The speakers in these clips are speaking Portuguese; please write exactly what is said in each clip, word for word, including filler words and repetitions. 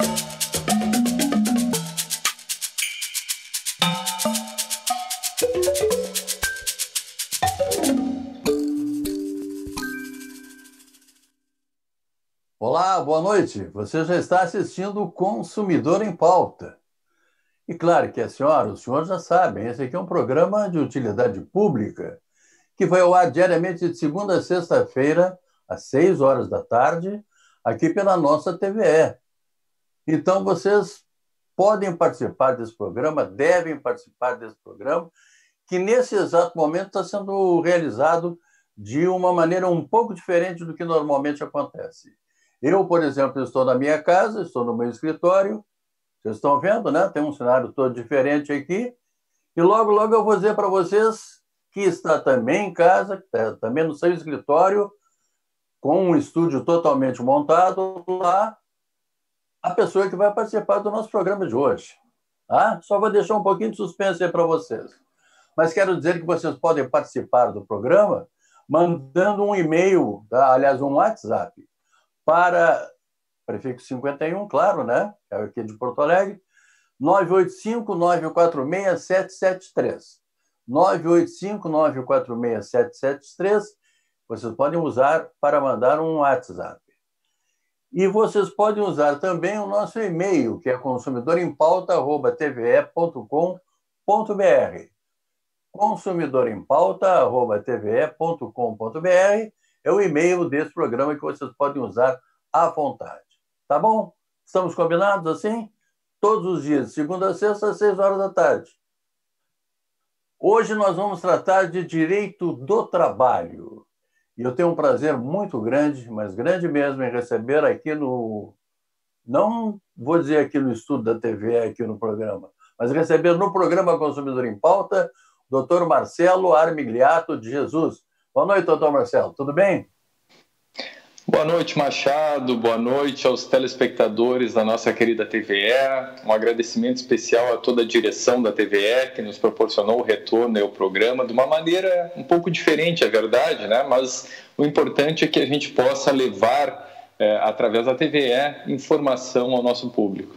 Olá, boa noite. Você já está assistindo o Consumidor em Pauta. E claro que a senhora, os senhores já sabem, esse aqui é um programa de utilidade pública que vai ao ar diariamente de segunda a sexta-feira, às seis horas da tarde, aqui pela nossa T V E. Então, vocês podem participar desse programa, devem participar desse programa, que nesse exato momento está sendo realizado de uma maneira um pouco diferente do que normalmente acontece. Eu, por exemplo, estou na minha casa, estou no meu escritório, vocês estão vendo, né? Tem um cenário todo diferente aqui, e logo, logo eu vou dizer para vocês que está também em casa, está também no seu escritório, com um estúdio totalmente montado lá, a pessoa que vai participar do nosso programa de hoje. Ah, só vou deixar um pouquinho de suspense aí para vocês. Mas quero dizer que vocês podem participar do programa mandando um e-mail, tá? Aliás, um WhatsApp, para prefixo cinquenta e um, claro, né? É aqui de Porto Alegre, nove oito cinco, nove quatro seis, sete sete três. nove oito cinco, nove quatro seis, sete sete três. Vocês podem usar para mandar um WhatsApp. E vocês podem usar também o nosso e-mail, que é consumidorempauta arroba t v e ponto com ponto b r. consumidorempauta arroba t v e ponto com ponto b r é o e-mail desse programa que vocês podem usar à vontade. Tá bom? Estamos combinados assim? Todos os dias, de segunda a sexta, às seis horas da tarde. Hoje nós vamos tratar de direito do trabalho. E eu tenho um prazer muito grande, mas grande mesmo, em receber aqui no... Não vou dizer aqui no estúdio da T V, aqui no programa, mas receber no programa Consumidor em Pauta, doutor Marcelo Armigliato de Jesus. Boa noite, doutor Marcelo. Tudo bem? Boa noite, Machado. Boa noite aos telespectadores da nossa querida T V E. Um agradecimento especial a toda a direção da T V E que nos proporcionou o retorno ao programa de uma maneira um pouco diferente, é verdade, né? Mas o importante é que a gente possa levar, é, através da T V E, informação ao nosso público.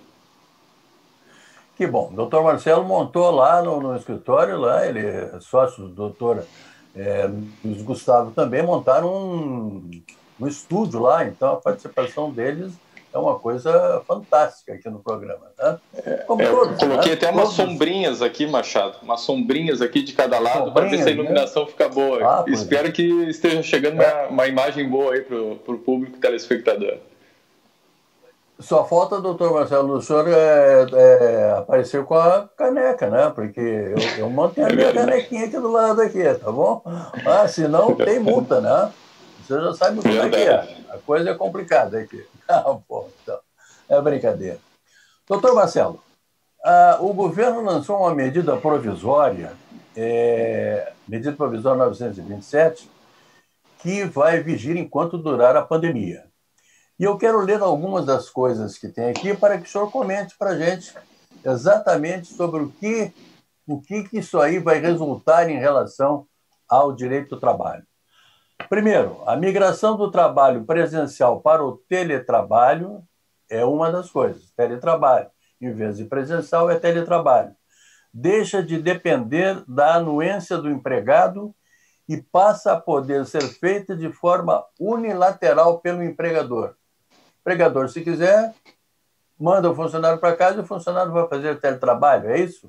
Que bom. O doutor Marcelo montou lá no, no escritório, lá, ele é sócio do doutor é, Luiz Gustavo também, montaram um... no estúdio lá, então a participação deles é uma coisa fantástica aqui no programa, né? Como é, todos, eu coloquei né? até umas Todos. sombrinhas aqui, Machado, umas sombrinhas aqui de cada lado para ver se a iluminação, né, fica boa. Ah, Espero é. que esteja chegando é. uma, uma imagem boa aí para o público telespectador. Só falta, doutor Marcelo, o senhor é, é, apareceu com a caneca, né? Porque eu, eu mantenho a minha canequinha aqui do lado, aqui, tá bom? Ah, senão tem multa, né? Você já sabe como é que é. A coisa é complicada aqui. Ah, pô, então, é brincadeira. Doutor Marcelo, ah, o governo lançou uma medida provisória, é, medida provisória novecentos e vinte e sete, que vai vigir enquanto durar a pandemia. E eu quero ler algumas das coisas que tem aqui para que o senhor comente para a gente exatamente sobre o que, o que isso aí vai resultar em relação ao direito do trabalho. Primeiro, a migração do trabalho presencial para o teletrabalho é uma das coisas. Teletrabalho, em vez de presencial, é teletrabalho. Deixa de depender da anuência do empregado e passa a poder ser feita de forma unilateral pelo empregador. O empregador, se quiser, manda o funcionário para casa e o funcionário vai fazer teletrabalho, é isso?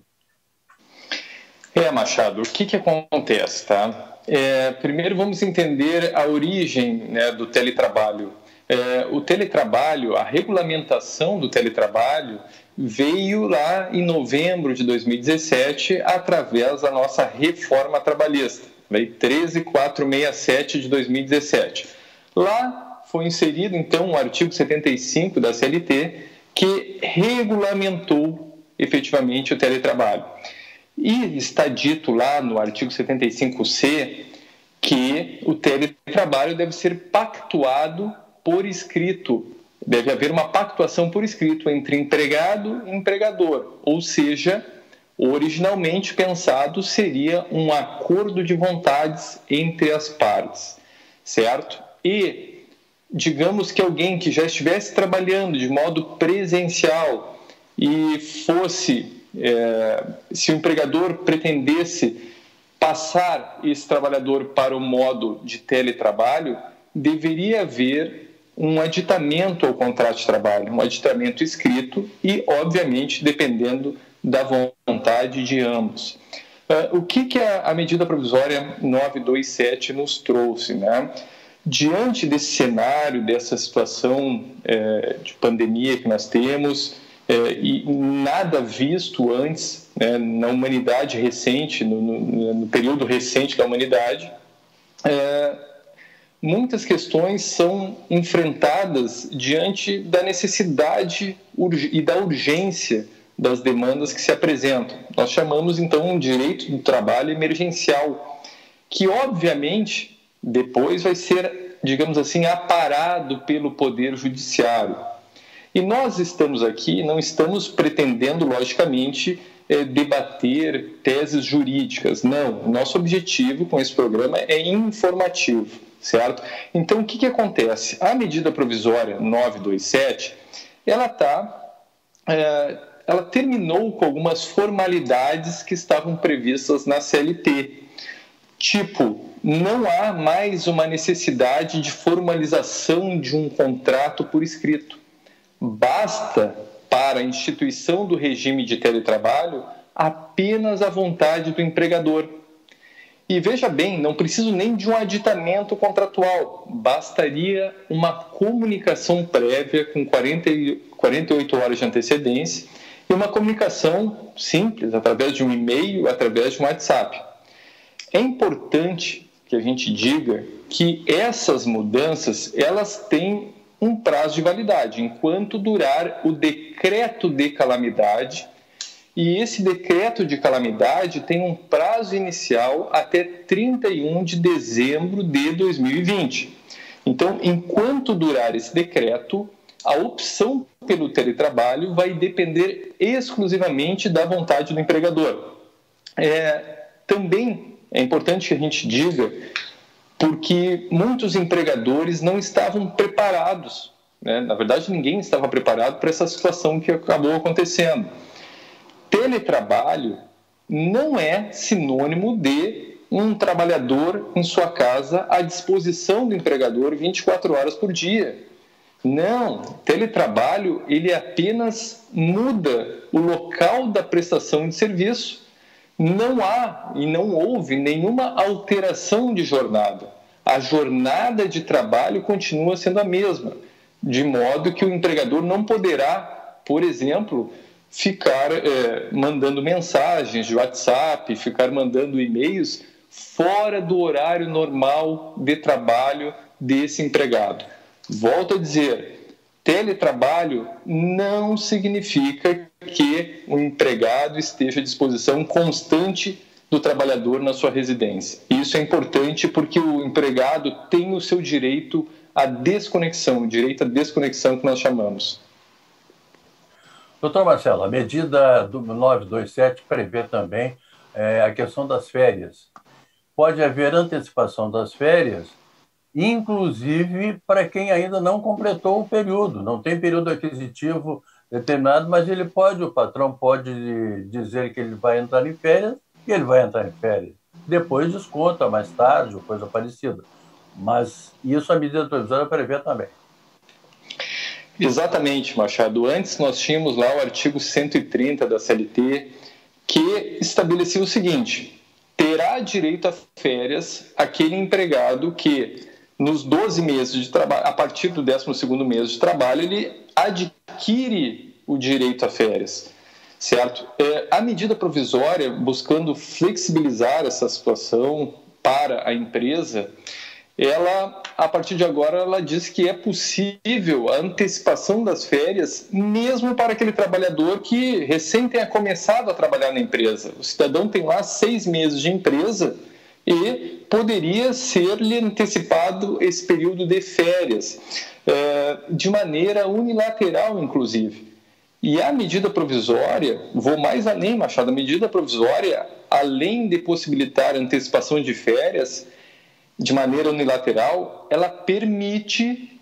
É, Machado, o que, que acontece, tá? É, primeiro vamos entender a origem, né, do teletrabalho. É, o teletrabalho, a regulamentação do teletrabalho veio lá em novembro de dois mil e dezessete através da nossa reforma trabalhista, Lei treze mil quatrocentos e sessenta e sete de dois mil e dezessete. Lá foi inserido então o artigo setenta e cinco da C L T que regulamentou efetivamente o teletrabalho. E está dito lá no artigo setenta e cinco C que o teletrabalho deve ser pactuado por escrito. Deve haver uma pactuação por escrito entre empregado e empregador. Ou seja, originalmente pensado seria um acordo de vontades entre as partes, certo? E digamos que alguém que já estivesse trabalhando de modo presencial e fosse, é, se o empregador pretendesse passar esse trabalhador para o modo de teletrabalho, deveria haver um aditamento ao contrato de trabalho, um aditamento escrito e, obviamente, dependendo da vontade de ambos. Uh, o que, que a, a medida provisória novecentos e vinte e sete nos trouxe, né? Diante desse cenário, dessa situação eh, de pandemia que nós temos, eh, e nada visto antes, né, na humanidade recente, no, no, no período recente da humanidade, eh, muitas questões são enfrentadas diante da necessidade e da urgência das demandas que se apresentam. Nós chamamos, então, um direito do trabalho emergencial, que, obviamente, depois vai ser, digamos assim, aparado pelo Poder Judiciário. E nós estamos aqui, não estamos pretendendo, logicamente, eh, debater teses jurídicas. Não, nosso objetivo com esse programa é informativo, certo? Então, o que, que acontece? A medida provisória novecentos e vinte e sete, ela está... Eh, ela terminou com algumas formalidades que estavam previstas na C L T. Tipo, não há mais uma necessidade de formalização de um contrato por escrito. Basta, para a instituição do regime de teletrabalho, apenas a vontade do empregador. E veja bem, não preciso nem de um aditamento contratual. Bastaria uma comunicação prévia com quarenta e oito horas de antecedência e uma comunicação simples, através de um e-mail, através de um WhatsApp. É importante que a gente diga que essas mudanças, elas têm um prazo de validade, enquanto durar o decreto de calamidade, e esse decreto de calamidade tem um prazo inicial até trinta e um de dezembro de dois mil e vinte. Então, enquanto durar esse decreto, a opção pelo teletrabalho vai depender exclusivamente da vontade do empregador. É, também é importante que a gente diga, porque muitos empregadores não estavam preparados, né? Na verdade, ninguém estava preparado para essa situação que acabou acontecendo. Teletrabalho não é sinônimo de um trabalhador em sua casa à disposição do empregador vinte e quatro horas por dia. Não, teletrabalho ele apenas muda o local da prestação de serviço. Não há e não houve nenhuma alteração de jornada. A jornada de trabalho continua sendo a mesma, de modo que o empregador não poderá, por exemplo, ficar é, mandando mensagens de WhatsApp, ficar mandando e-mails fora do horário normal de trabalho desse empregado. Volto a dizer, teletrabalho não significa que o empregado esteja à disposição constante do trabalhador na sua residência. Isso é importante porque o empregado tem o seu direito à desconexão, o direito à desconexão que nós chamamos. Doutor Marcelo, a medida do novecentos e vinte e sete prevê também é, a questão das férias. Pode haver antecipação das férias, inclusive para quem ainda não completou o período, não tem período aquisitivo determinado, mas ele pode, o patrão pode dizer que ele vai entrar em férias e ele vai entrar em férias. Depois desconta mais tarde ou coisa parecida. Mas isso a medida provisória prevê também. Exatamente, Machado. Antes nós tínhamos lá o artigo cento e trinta da C L T que estabelecia o seguinte: terá direito a férias aquele empregado que nos doze meses de trabalho, a partir do décimo segundo mês de trabalho, ele adquire o direito a férias, certo? É, a medida provisória, buscando flexibilizar essa situação para a empresa, ela, a partir de agora, ela diz que é possível a antecipação das férias, mesmo para aquele trabalhador que recém tenha começado a trabalhar na empresa. O cidadão tem lá seis meses de empresa e poderia ser-lhe antecipado esse período de férias, de maneira unilateral, inclusive. E a medida provisória, vou mais além, Machado, a medida provisória, além de possibilitar a antecipação de férias de maneira unilateral, ela permite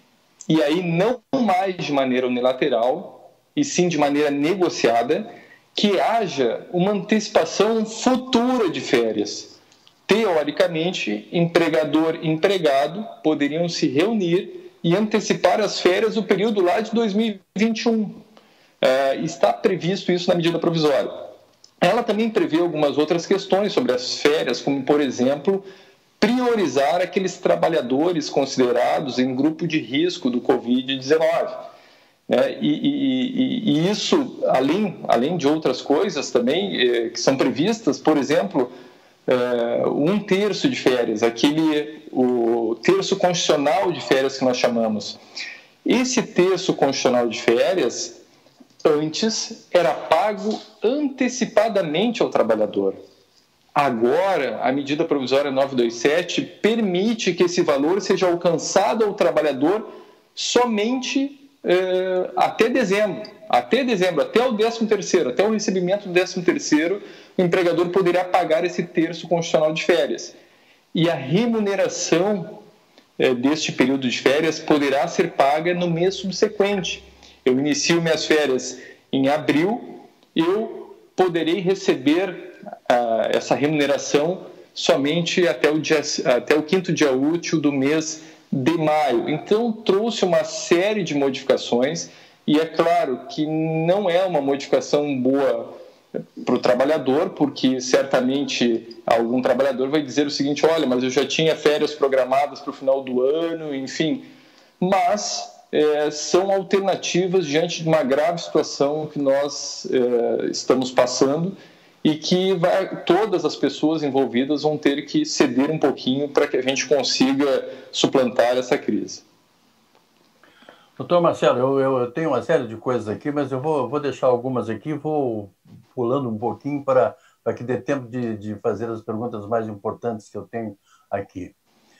e aí não mais de maneira unilateral, e sim de maneira negociada, que haja uma antecipação futura de férias. Teoricamente, empregador e empregado poderiam se reunir e antecipar as férias do período lá de dois mil e vinte e um. Uh, está previsto isso na medida provisória. Ela também prevê algumas outras questões sobre as férias, como, por exemplo, priorizar aqueles trabalhadores considerados em grupo de risco do covid dezenove. É, e, e, e isso, além, além de outras coisas também é, que são previstas, por exemplo, é, um terço de férias, aquele, o terço constitucional de férias que nós chamamos. Esse terço constitucional de férias, antes, era pago antecipadamente ao trabalhador. Agora, a medida provisória novecentos e vinte e sete permite que esse valor seja alcançado ao trabalhador somente eh, até dezembro. Até dezembro, até o décimo terceiro, até o recebimento do décimo terceiro, o empregador poderá pagar esse terço constitucional de férias. E a remuneração eh, deste período de férias poderá ser paga no mês subsequente. Eu inicio minhas férias em abril, eu poderei receber ah, essa remuneração somente até o, dia, até o quinto dia útil do mês de maio. Então, trouxe uma série de modificações e é claro que não é uma modificação boa para o trabalhador, porque certamente algum trabalhador vai dizer o seguinte: olha, mas eu já tinha férias programadas para o final do ano, enfim, mas É, são alternativas diante de uma grave situação que nós é, estamos passando e que vai, todas as pessoas envolvidas vão ter que ceder um pouquinho para que a gente consiga suplantar essa crise. Doutor Marcelo, eu, eu tenho uma série de coisas aqui, mas eu vou, vou deixar algumas aqui e vou pulando um pouquinho para, para que dê tempo de, de fazer as perguntas mais importantes que eu tenho aqui.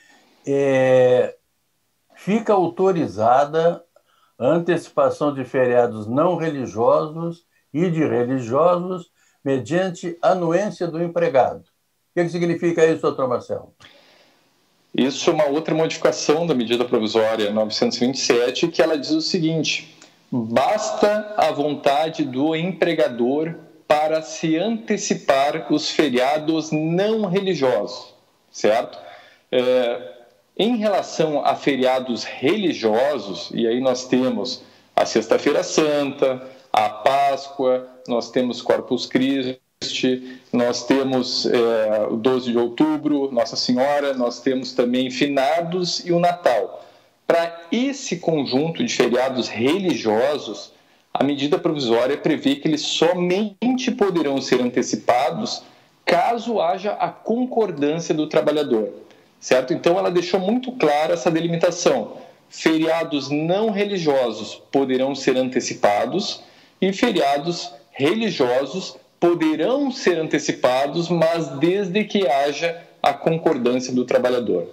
É... Fica autorizada a antecipação de feriados não religiosos e de religiosos mediante anuência do empregado. O que significa isso, doutor Marcelo? Isso é uma outra modificação da medida provisória novecentos e vinte e sete, que ela diz o seguinte: basta a vontade do empregador para se antecipar os feriados não religiosos, certo? É... Em relação a feriados religiosos, e aí nós temos a Sexta-feira Santa, a Páscoa, nós temos Corpus Christi, nós temos é, o doze de outubro, Nossa Senhora, nós temos também Finados e o Natal. Para esse conjunto de feriados religiosos, a medida provisória prevê que eles somente poderão ser antecipados caso haja a concordância do trabalhador. Certo? Então, ela deixou muito clara essa delimitação. Feriados não religiosos poderão ser antecipados e feriados religiosos poderão ser antecipados, mas desde que haja a concordância do trabalhador.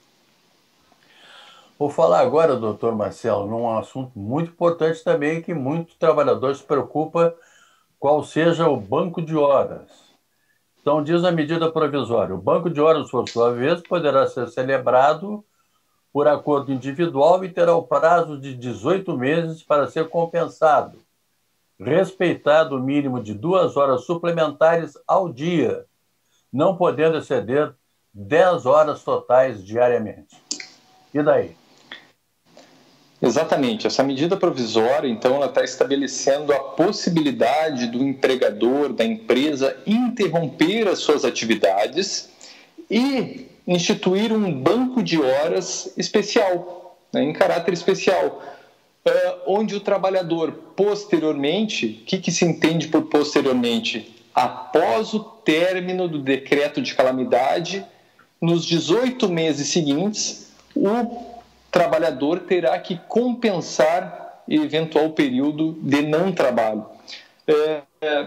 Vou falar agora, doutor Marcelo, num assunto muito importante também, que muito trabalhador se preocupa, qual seja o banco de horas. Então, diz a medida provisória: o banco de horas, por sua vez, poderá ser celebrado por acordo individual e terá o prazo de dezoito meses para ser compensado, respeitado o mínimo de duas horas suplementares ao dia, não podendo exceder dez horas totais diariamente. E daí? Exatamente. Essa medida provisória, então, ela está estabelecendo a possibilidade do empregador, da empresa, interromper as suas atividades e instituir um banco de horas especial, né, em caráter especial, uh, onde o trabalhador, posteriormente, o que, que se entende por posteriormente? Após o término do decreto de calamidade, nos dezoito meses seguintes, o trabalhador terá que compensar eventual período de não trabalho. É,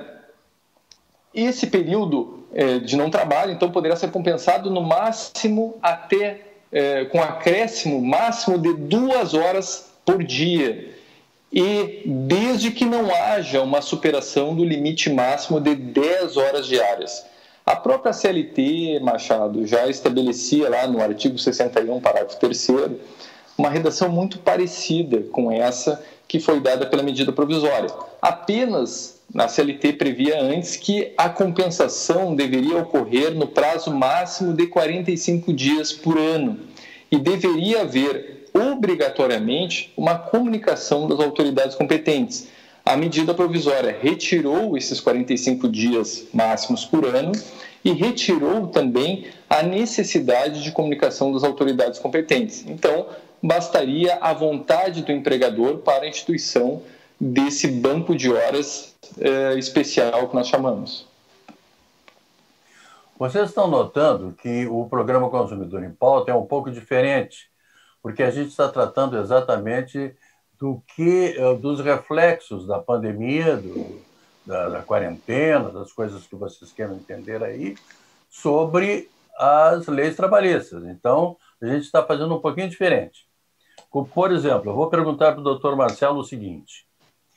esse período é, de não trabalho, então, poderá ser compensado no máximo até, é, com acréscimo máximo de duas horas por dia, e desde que não haja uma superação do limite máximo de dez horas diárias. A própria C L T, Machado, já estabelecia lá no artigo sessenta e um, parágrafo terceiro, uma redação muito parecida com essa que foi dada pela medida provisória. Apenas a C L T previa antes que a compensação deveria ocorrer no prazo máximo de quarenta e cinco dias por ano e deveria haver obrigatoriamente uma comunicação das autoridades competentes. A medida provisória retirou esses quarenta e cinco dias máximos por ano e retirou também a necessidade de comunicação das autoridades competentes. Então, bastaria a vontade do empregador para a instituição desse banco de horas eh, especial que nós chamamos. Vocês estão notando que o programa Consumidor em Pauta é um pouco diferente, porque a gente está tratando exatamente do que, dos reflexos da pandemia, do, da, da quarentena, das coisas que vocês queiram entender aí, sobre as leis trabalhistas. Então, a gente está fazendo um pouquinho diferente. Por exemplo, eu vou perguntar para o doutor Marcelo o seguinte: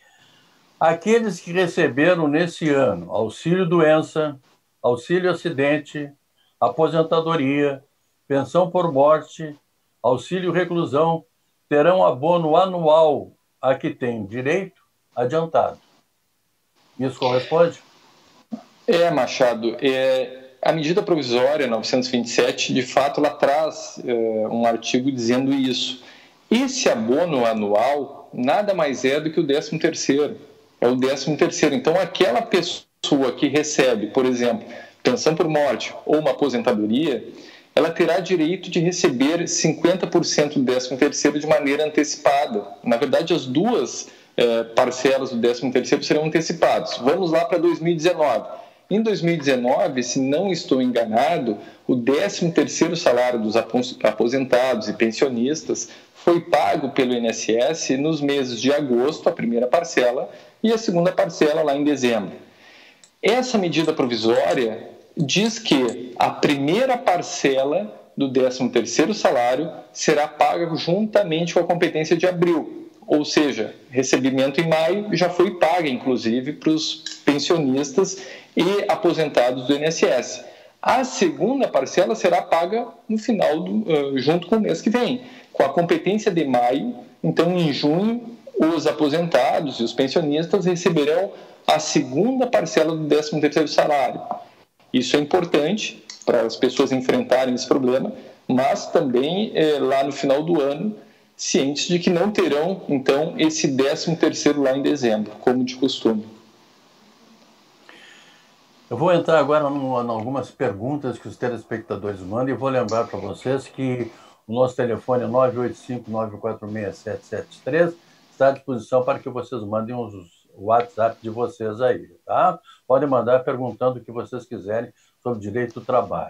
aqueles que receberam nesse ano auxílio-doença, auxílio-acidente, aposentadoria, pensão por morte, auxílio-reclusão, terão abono anual a que têm direito adiantado. Isso corresponde? É, Machado, é, a medida provisória novecentos e vinte e sete, de fato, ela traz é, um artigo dizendo isso. Esse abono anual nada mais é do que o décimo terceiro. É o décimo terceiro. Então, aquela pessoa que recebe, por exemplo, pensão por morte ou uma aposentadoria, ela terá direito de receber cinquenta por cento do décimo terceiro de maneira antecipada. Na verdade, as duas eh, parcelas do décimo terceiro serão antecipadas. Vamos lá para dois mil e dezenove. Em dois mil e dezenove, se não estou enganado, o décimo terceiro salário dos aposentados e pensionistas foi pago pelo I N S S nos meses de agosto, a primeira parcela, e a segunda parcela lá em dezembro. Essa medida provisória diz que a primeira parcela do décimo terceiro salário será paga juntamente com a competência de abril, ou seja, recebimento em maio já foi paga, inclusive, para os pensionistas e aposentados do I N S S. A segunda parcela será paga no final, do, junto com o mês que vem, com a competência de maio. Então, em junho, os aposentados e os pensionistas receberão a segunda parcela do décimo terceiro salário. Isso é importante para as pessoas enfrentarem esse problema, mas também é, lá no final do ano, cientes de que não terão, então, esse décimo terceiro lá em dezembro, como de costume. Eu vou entrar agora em algumas perguntas que os telespectadores mandam e vou lembrar para vocês que o nosso telefone é nove oito cinco, nove quatro seis, sete sete três, está à disposição para que vocês mandem os o WhatsApp de vocês aí, tá? Podem mandar perguntando o que vocês quiserem sobre direito do trabalho.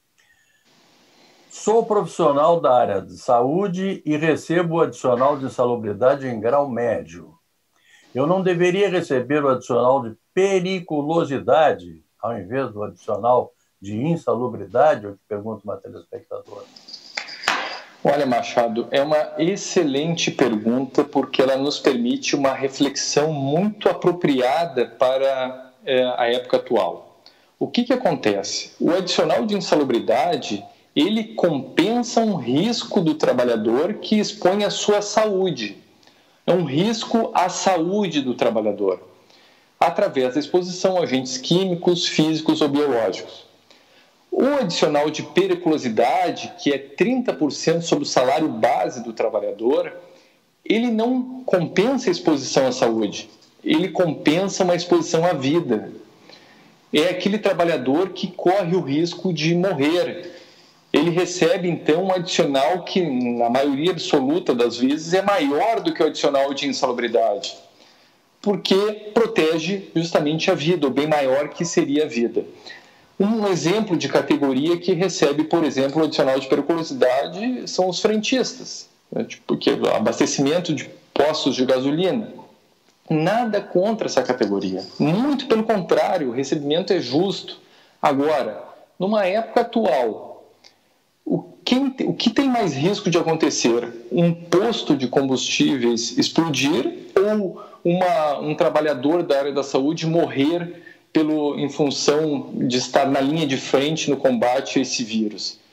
Sou profissional da área de saúde e recebo o adicional de insalubridade em grau médio. Eu não deveria receber o adicional de periculosidade ao invés do adicional de insalubridade? Eu te pergunto, uma telespectadora. Olha, Machado, é uma excelente pergunta porque ela nos permite uma reflexão muito apropriada para é, a época atual. O que que acontece? O adicional de insalubridade, ele compensa um risco do trabalhador que expõe a sua saúde. É um risco à saúde do trabalhador, através da exposição a agentes químicos, físicos ou biológicos. O adicional de periculosidade, que é trinta por cento sobre o salário base do trabalhador, ele não compensa a exposição à saúde, ele compensa uma exposição à vida. É aquele trabalhador que corre o risco de morrer. Ele recebe, então, um adicional que, na maioria absoluta das vezes, é maior do que o adicional de insalubridade, porque protege justamente a vida, o bem maior que seria a vida. Um exemplo de categoria que recebe, por exemplo, o adicional de periculosidade são os frentistas, né? Porque abastecimento de postos de gasolina. Nada contra essa categoria. Muito pelo contrário, o recebimento é justo. Agora, numa época atual, o, quem, o que tem mais risco de acontecer? Um posto de combustíveis explodir ou uma, um trabalhador da área da saúde morrer pelo, em função de estar na linha de frente no combate a esse vírus?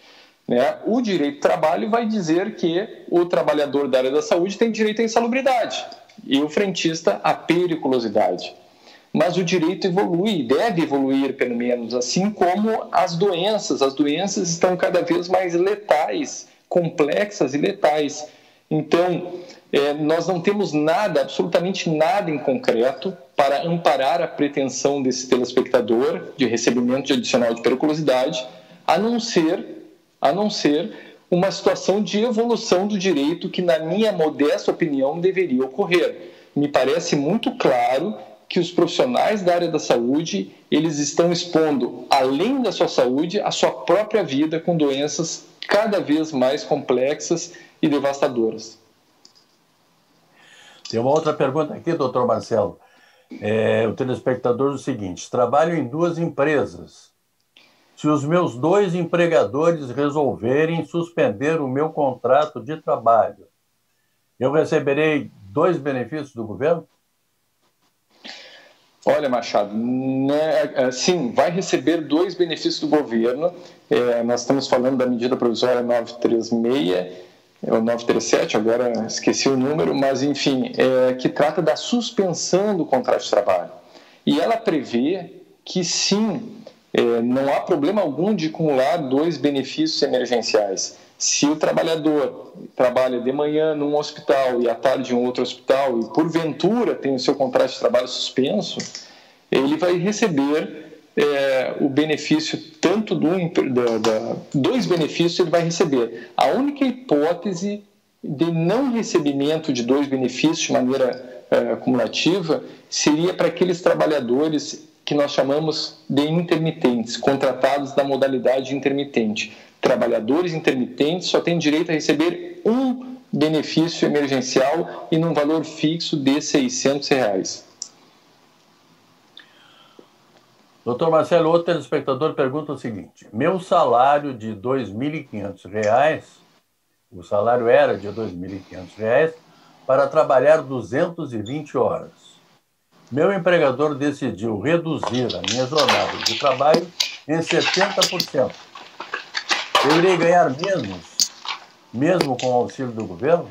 né, o direito do trabalho vai dizer que o trabalhador da área da saúde tem direito à insalubridade e o frentista à periculosidade. Mas o direito evolui, deve evoluir pelo menos, assim como as doenças. As doenças estão cada vez mais letais, complexas e letais. Então, é, nós não temos nada, absolutamente nada em concreto para amparar a pretensão desse telespectador de recebimento de adicional de periculosidade, a não ser a não ser uma situação de evolução do direito que, na minha modesta opinião, deveria ocorrer. Me parece muito claro que os profissionais da área da saúde, eles estão expondo, além da sua saúde, a sua própria vida com doenças cada vez mais complexas e devastadoras. Tem uma outra pergunta aqui, doutor Marcelo. É, o telespectador diz o seguinte: trabalho em duas empresas. Se os meus dois empregadores resolverem suspender o meu contrato de trabalho, eu receberei dois benefícios do governo? Olha, Machado, né, sim, vai receber dois benefícios do governo. É, nós estamos falando da medida provisória novecentos e trinta e seis, ou novecentos e trinta e sete, agora esqueci o número, mas enfim, é, que trata da suspensão do contrato de trabalho. E ela prevê que sim, é, não há problema algum de acumular dois benefícios emergenciais. Se o trabalhador trabalha de manhã num hospital e à tarde em outro hospital e porventura tem o seu contrato de trabalho suspenso, ele vai receber é, o benefício tanto do da, da, dois benefícios ele vai receber. A única hipótese de não recebimento de dois benefícios de maneira é, cumulativa seria para aqueles trabalhadores que nós chamamos de intermitentes, contratados da modalidade intermitente. Trabalhadores intermitentes só têm direito a receber um benefício emergencial e num valor fixo de seiscentos reais. Doutor Marcelo, outro telespectador pergunta o seguinte: meu salário de dois mil e quinhentos reais, o salário era de dois mil e quinhentos reais, para trabalhar duzentas e vinte horas. Meu empregador decidiu reduzir a minha jornada de trabalho em setenta por cento. Eu irei ganhar menos, mesmo com o auxílio do governo?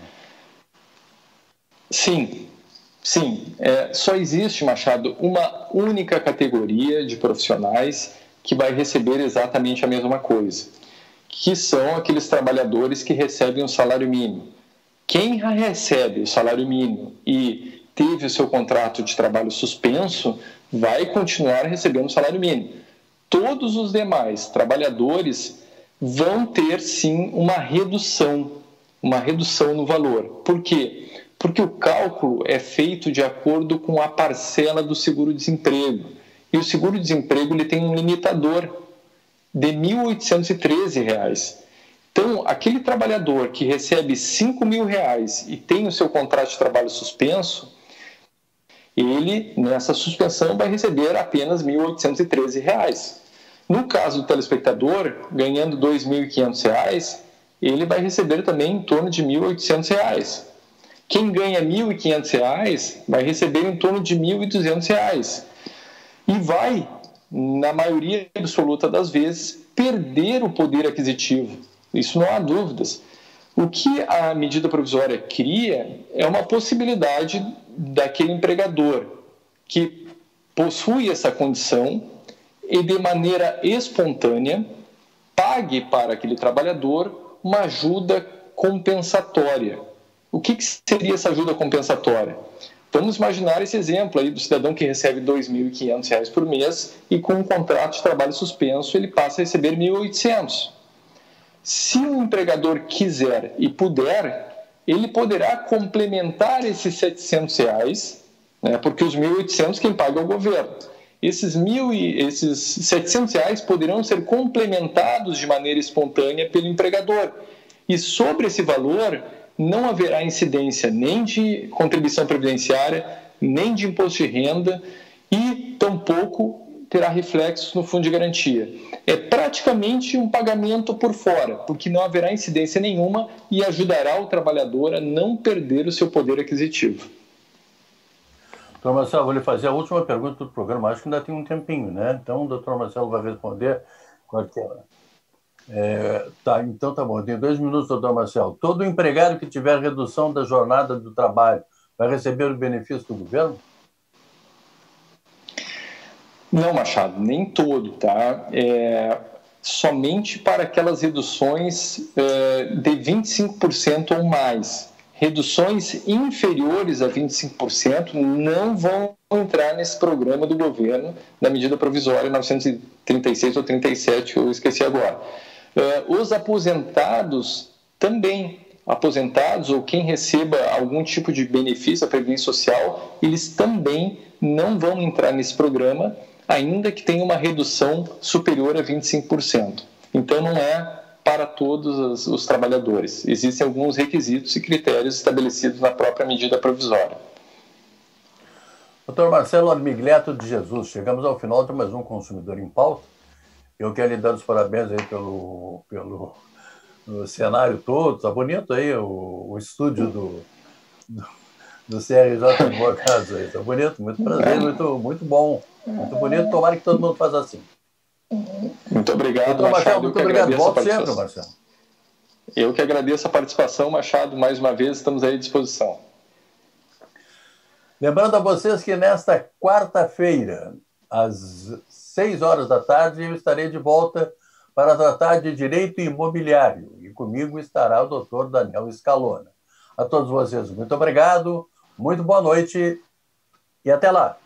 Sim, sim. É, só existe, Machado, uma única categoria de profissionais que vai receber exatamente a mesma coisa, que são aqueles trabalhadores que recebem o salário mínimo. Quem recebe o salário mínimo e teve o seu contrato de trabalho suspenso, vai continuar recebendo o salário mínimo. Todos os demais trabalhadores vão ter, sim, uma redução, uma redução no valor. Por quê? Porque o cálculo é feito de acordo com a parcela do seguro-desemprego. E o seguro-desemprego ele tem um limitador de mil oitocentos e treze reais. Então, aquele trabalhador que recebe cinco mil reais e tem o seu contrato de trabalho suspenso, ele, nessa suspensão, vai receber apenas mil oitocentos e treze reais. No caso do telespectador, ganhando dois mil e quinhentos reais, ele vai receber também em torno de mil e oitocentos reais. Quem ganha mil e quinhentos reais vai receber em torno de mil e duzentos reais. E vai, na maioria absoluta das vezes, perder o poder aquisitivo. Isso não há dúvidas. O que a medida provisória cria é uma possibilidade daquele empregador que possui essa condição e, de maneira espontânea, pague para aquele trabalhador uma ajuda compensatória. O que seria essa ajuda compensatória? Vamos imaginar esse exemplo aí do cidadão que recebe dois mil e quinhentos reais por mês e com um contrato de trabalho suspenso ele passa a receber mil e oitocentos. Se o empregador quiser e puder, ele poderá complementar esses setecentos reais, né, porque os mil e oitocentos quem paga é o governo. Esses, mil e, esses setecentos reais poderão ser complementados de maneira espontânea pelo empregador. E sobre esse valor não haverá incidência nem de contribuição previdenciária, nem de imposto de renda e tampouco terá reflexos no fundo de garantia. É praticamente um pagamento por fora, porque não haverá incidência nenhuma e ajudará o trabalhador a não perder o seu poder aquisitivo. Doutor Marcelo, vou lhe fazer a última pergunta do programa. Acho que ainda tem um tempinho, né? Então, o doutor Marcelo vai responder qualquer. É, tá, então tá bom. Tem dois minutos, doutor Marcelo. Todo empregado que tiver redução da jornada do trabalho vai receber o benefício do governo? Não, Machado, nem todo, tá? É, somente para aquelas reduções é, de vinte e cinco por cento ou mais. Reduções inferiores a vinte e cinco por cento não vão entrar nesse programa do governo, na medida provisória novecentos e trinta e seis ou trinta e sete, eu esqueci agora. É, os aposentados também, aposentados ou quem receba algum tipo de benefício da Previdência Social, eles também não vão entrar nesse programa, ainda que tenha uma redução superior a vinte e cinco por cento. Então, não é para todos os, os trabalhadores. Existem alguns requisitos e critérios estabelecidos na própria medida provisória. doutor Marcelo Armigliato de Jesus, chegamos ao final de mais um Consumidor em Pauta. Eu quero lhe dar os parabéns aí pelo, pelo no cenário todo. Está bonito aí o, o estúdio do, do, do C R J Advogados. Está bonito, muito prazer, muito, muito bom. Muito bonito, tomara que todo mundo faça assim. Muito obrigado, doutor Machado. Marcelo, muito obrigado. Volte sempre, Marcelo. Eu que agradeço a participação, Machado. Mais uma vez, estamos aí à disposição. Lembrando a vocês que nesta quarta-feira, às seis horas da tarde, eu estarei de volta para tratar de direito imobiliário. E comigo estará o doutor Daniel Scalona. A todos vocês, muito obrigado, muito boa noite e até lá.